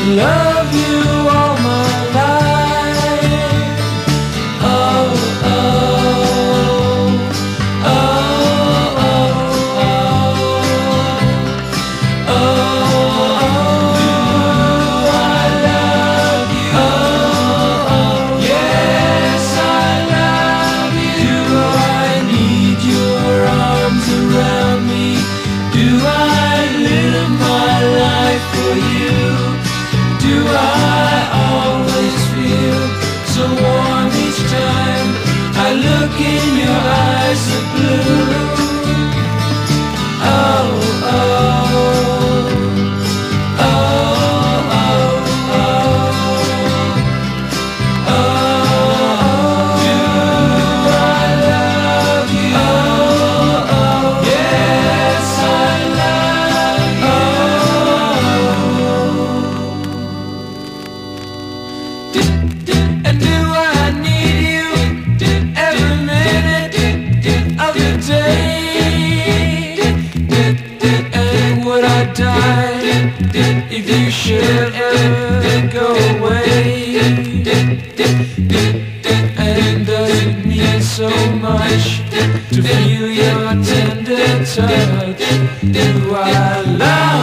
love you all my life. Oh, oh, oh, oh, oh, oh, I love you. Oh, oh, yes, I love you. Do I need your arms around me? Do I live my life for you? Do I always feel so warm each time I look in your eyes of blue? Oh, oh, oh, oh, oh, oh, do I love you? Oh, oh, yes, I love you. And do I need you every minute of the day? And would I die if you should ever go away? And does it mean so much to feel your tender touch? Do I love